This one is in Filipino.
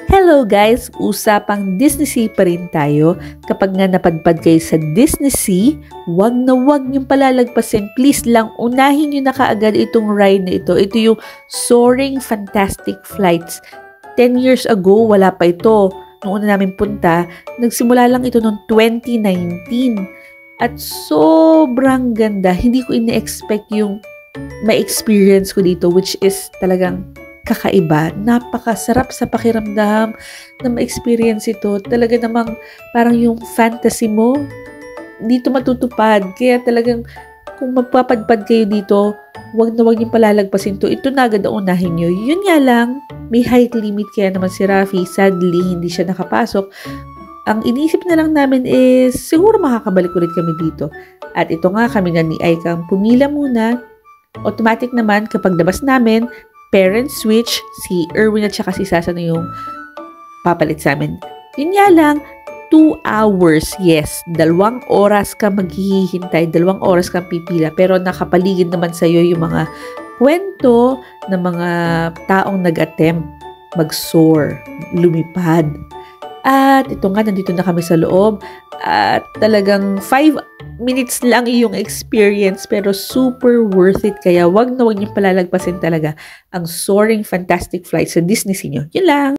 Hello guys! Usapang Disney Sea pa rin tayo. Kapag nga napadpad kayo sa Disney Sea, wag na wag niyong palalagpasin. Please lang, unahin niyo na kaagad itong ride na ito. Ito yung Soaring Fantastic Flights. 10 years ago, wala pa ito. Noong una namin punta, nagsimula lang ito noong 2019. At sobrang ganda. Hindi ko ina-expect yung ma-experience ko dito, which is talagang kakaiba. Napakasarap sa pakiramdam na ma-experience ito. Talaga namang parang yung fantasy mo dito matutupad. Kaya talagang kung magpapadpad kayo dito, wag na wag niyong palalagpasin to. Ito na agad ang unahin nyo. Yun nga lang, may height limit kaya naman si Rafi. Sadly, hindi siya nakapasok. Ang inisip na lang namin is siguro makakabalik ulit kami dito. At ito nga, kami nga ni Aikang pumila muna. Automatic naman kapag labas namin, parent switch, si Erwin at saka si Sasa na yung papalit sa amin. Yun nga lang, 2 hours, yes. 2 oras ka maghihintay, 2 oras ka pipila. Pero nakapaligid naman sa'yo yung mga kwento ng mga taong nag-attempt mag-soar, lumipad. At ito nga, nandito na kami sa loob. At talagang 5 minutes lang yung experience pero super worth it. Kaya wag na wag niyong palalagpasin talaga ang Soaring Fantastic Flights sa Disney Sea nyo. Yun lang!